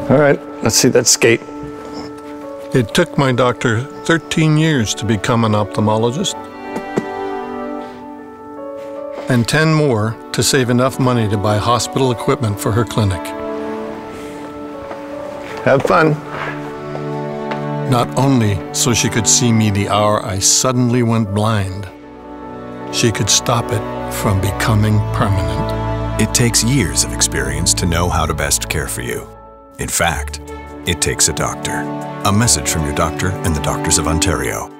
All right, let's see that skate. It took my doctor 13 years to become an ophthalmologist, and 10 more to save enough money to buy hospital equipment for her clinic. Have fun. Not only so she could see me the hour I suddenly went blind, she could stop it from becoming permanent. It takes years of experience to know how to best care for you. In fact, it takes a doctor. A message from your doctor and the Doctors of Ontario.